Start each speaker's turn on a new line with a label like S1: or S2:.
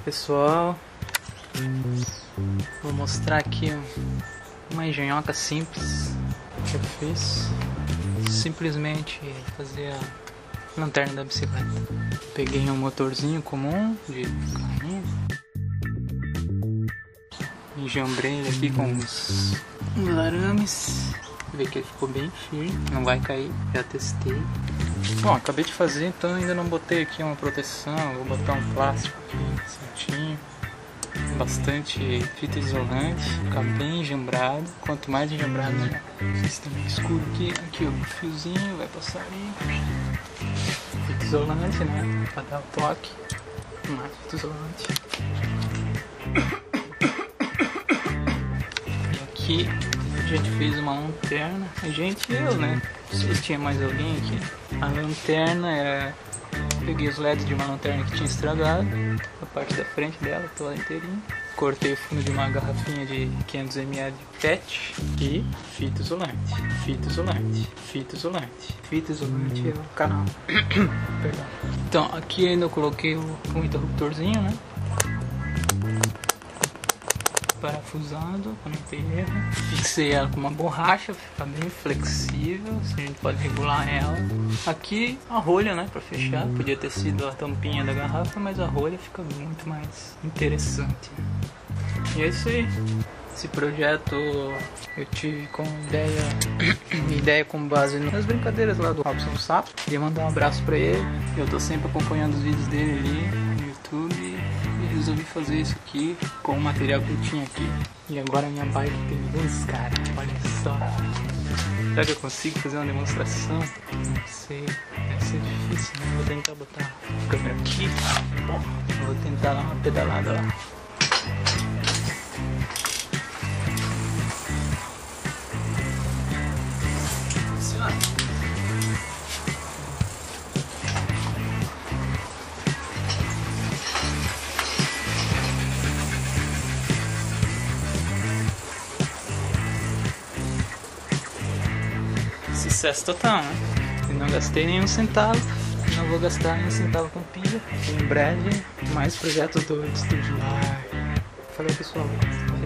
S1: Pessoal, vou mostrar aqui uma engenhoca simples que eu fiz. Simplesmente fazer a lanterna da bicicleta. Peguei um motorzinho comum de carrinho, enjambrei ele aqui com uns arames. Vê que ele ficou bem firme, não vai cair, já testei. Bom, acabei de fazer, então ainda não botei aqui uma proteção. Vou botar um plástico aqui certinho, bastante fita isolante, ficar bem enjambrado. Quanto mais enjambrado, melhor. Sistema escuro aqui ó, o fiozinho vai passar ali. Fita isolante, né, para dar o toque. Mais fita isolante. E aqui a gente fez uma lanterna, eu, né? Não sei se tinha mais alguém aqui. A lanterna era... Peguei os LEDs de uma lanterna que tinha estragado, a parte da frente dela, toda inteirinha. Cortei o fundo de uma garrafinha de 500 ml de PET e fita isolante, fita isolante, fita isolante. Fita isolante é o canal. Perdão. Então, aqui ainda eu coloquei um interruptorzinho, né? Parafusado, para não ter erro. Fixei ela com uma borracha, fica bem flexível, assim a gente pode regular ela. Aqui a rolha, né, para fechar, podia ter sido a tampinha da garrafa, mas a rolha fica muito mais interessante. E é isso aí. Esse projeto eu tive com ideia com base nas brincadeiras lá do Robson Sapo. Queria mandar um abraço para ele. Eu tô sempre acompanhando os vídeos dele ali no YouTube. Resolvi fazer isso aqui com o material que eu tinha aqui. E agora a minha bike tem luz, cara. Olha só. Será que eu consigo fazer uma demonstração? Não sei. Deve ser difícil, né? Vou tentar botar a câmera aqui. Bom, vou tentar dar uma pedalada lá. Sucesso total, né? Eu não gastei nenhum centavo, não vou gastar nenhum centavo com pilha. Em breve, mais projetos do estúdio. Falei, pessoal.